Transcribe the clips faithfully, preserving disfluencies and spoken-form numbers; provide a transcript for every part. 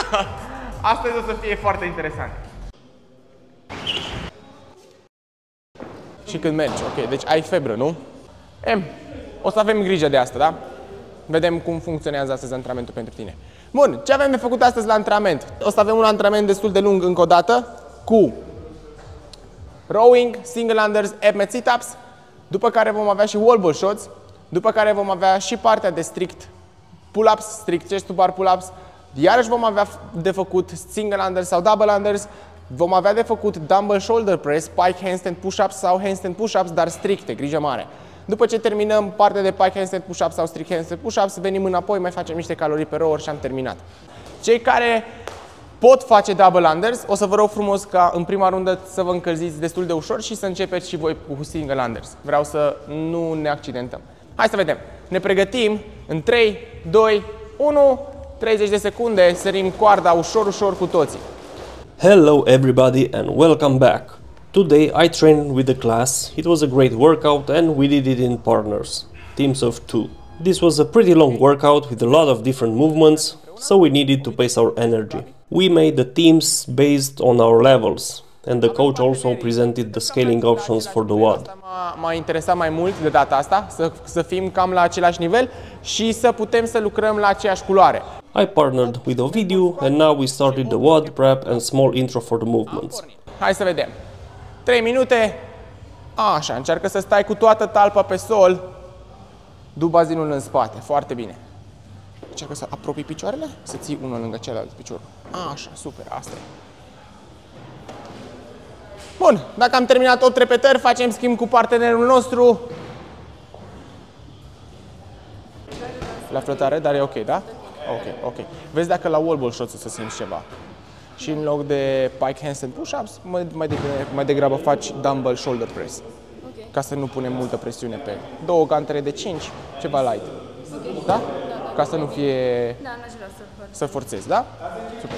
Astăzi o să fie foarte interesant. Și când mergi, ok, deci ai febră, nu? Em, o să avem grijă de asta, da? Vedem cum funcționează astăzi antrenamentul pentru tine. Bun, ce avem de făcut astăzi la antrenament? O să avem un antrenament destul de lung încă o dată, cu rowing, single unders, ab mat sit-ups, după care vom avea și wall ball shots, după care vom avea și partea de strict pull-ups, strict chest to bar pull-ups, iarăși vom avea de făcut single unders sau double unders, vom avea de făcut dumbbell shoulder press, pike handstand push-ups sau handstand push-ups, dar stricte, grijă mare. După ce terminăm partea de pike handstand push-ups sau strict handstand push-ups, venim înapoi, mai facem niște calorii pe rower și am terminat. Cei care pot face double unders, o să vă rog frumos ca în prima rundă să vă încălziți destul de ușor și să începeți și voi cu single unders. Vreau să nu ne accidentăm. Hai să vedem. Ne pregătim în trei, doi, unu, treizeci de secunde, sărim coarda ușor, ușor cu toții. Hello everybody and welcome back. Today I trained with the class. It was a great workout and we did it in partners, teams of two. This was a pretty long workout with a lot of different movements, so we needed to pace our energy. We made the teams based on our levels, and the coach also presented the scaling options for the W O D. M-a interesat mai mult de data asta, să, să fim cam la același nivel și să putem să lucrăm la aceeași culoare. I partnered with Ovidiu and now we started the W O D prep and small intro for the movements. Hai să vedem. trei minute. Așa, încearcă să stai cu toată talpa pe sol, du bazinul în spate, foarte bine. Încearcă să apropii picioarele, să ții unul lângă celălalt picior. Așa, super, asta e. Bun, dacă am terminat opt repetări, facem schimb cu partenerul nostru. La flotare, dar e ok, da? Ok, ok. Vezi dacă la wall ball shots o să simți ceva. Și în loc de pike handstand push-ups, mai, mai, mai degrabă faci dumbbell shoulder press. Okay. Ca să nu punem multă presiune pe două gantere de cinci, ceva light. Okay. Da? Da, da? Ca să nu fie... Da, n-aș vrea să, să forțezi, da? Super.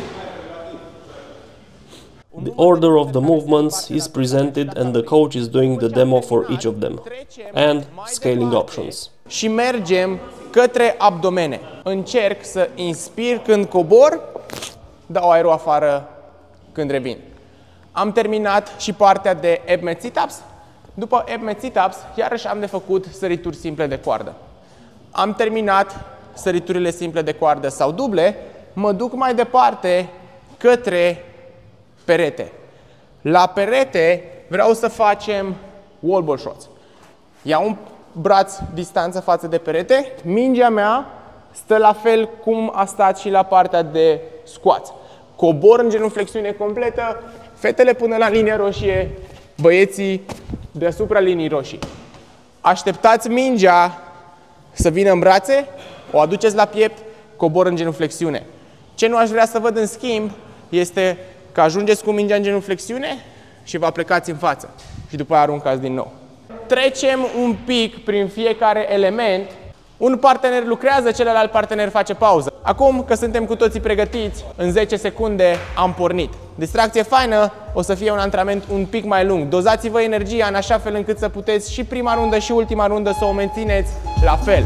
The order of the movements is presented and the coach is doing the demo for each of them. And scaling options. Și mergem către abdomene. Încerc să inspir când cobor, dau aerul afară când revin. Am terminat și partea de ab mat sit-ups. După ab mat sit-ups, iarăși am de făcut sărituri simple de coardă. Am terminat săriturile simple de coardă sau duble, mă duc mai departe către perete. La perete vreau să facem wall ball shots. Iau un braț distanță față de perete, mingea mea stă la fel cum a stat și la partea de squats. Cobor în genuflexiune completă, fetele până la linia roșie, băieții deasupra linii roșii. Așteptați mingea să vină în brațe, o aduceți la piept, cobor în genuflexiune. Ce nu aș vrea să văd în schimb este că ajungeți cu mingea în genuflexiune și vă plecați în față și după aia aruncați din nou. Trecem un pic prin fiecare element. Un partener lucrează, celălalt partener face pauză. Acum că suntem cu toții pregătiți, în zece secunde am pornit. Distracție faină, o să fie un antrenament un pic mai lung. Dozați-vă energia în așa fel încât să puteți și prima rundă și ultima rundă să o mențineți la fel.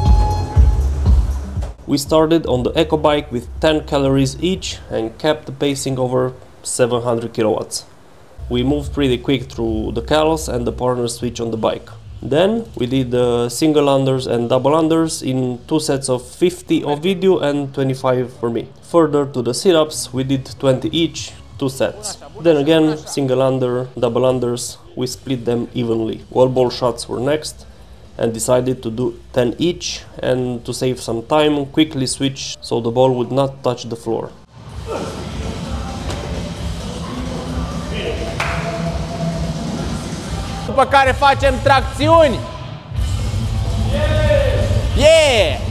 We started on the EcoBike with ten calories each and kept the pacing over seven hundred kilowatts. We moved pretty quick through the cals and the partner switch on the bike. Then we did the single unders and double unders in two sets of fifty Ovidiu and twenty-five for me. Further to the sit-ups, we did twenty each, two sets. Then again, single under, double unders, we split them evenly. Wall ball shots were next and decided to do ten each, and to save some time, quickly switch so the ball would not touch the floor. După care facem tracțiuni. Yeah!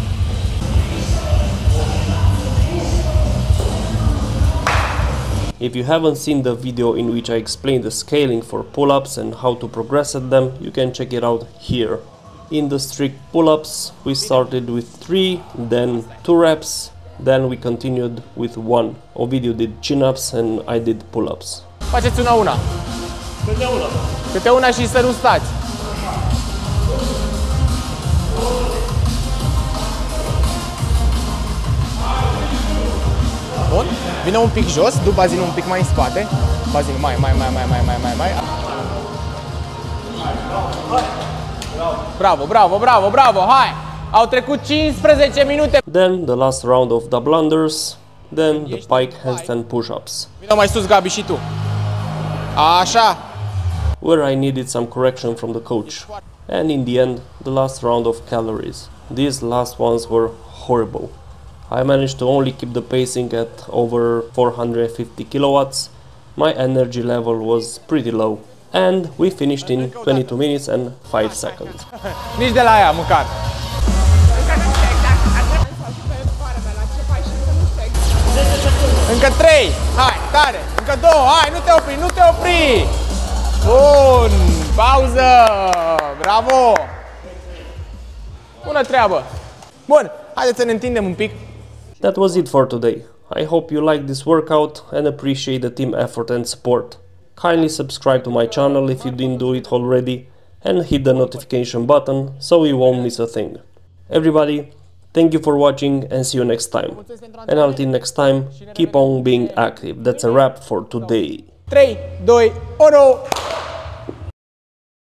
If you haven't seen the video in which I explain the scaling for pull-ups and how to progress at them, you can check it out here. In the strict pull-ups, we started with three, then two reps, then we continued with one. Ovidiu did chin-ups and I did pull-ups. Faceți una-una. Câte una. Câte una și să nu stați. Bun. Vine un pic jos, du bazinul un pic mai în spate. Bazinul mai, mai, mai, mai, mai, mai, mai, mai. Bravo, bravo, bravo, bravo, hai! Au trecut cincisprezece minute. Then the last round of double unders, then the pike handstand push-ups. Vino mai sus, Gabi, și tu. Așa. Where I needed some correction from the coach. And in the end, the last round of calories. These last ones were horrible. I managed to only keep the pacing at over four hundred fifty kilowatts. My energy level was pretty low. And we finished in twenty-two minutes and five seconds. Nici de la aia, măcar. Încă trei, hai, tare, încă două, hai, nu te opri, nu te opri! Bun, pauză, bravo! Bună treabă! Bun, haideți să ne întindem un pic. That was it for today. I hope you liked this workout and appreciate the team effort and support. Kindly subscribe to my channel if you didn't do it already and hit the notification button so you won't miss a thing. Everybody, thank you for watching and see you next time. And until next time, keep on being active. That's a wrap for today. trei, doi, unu...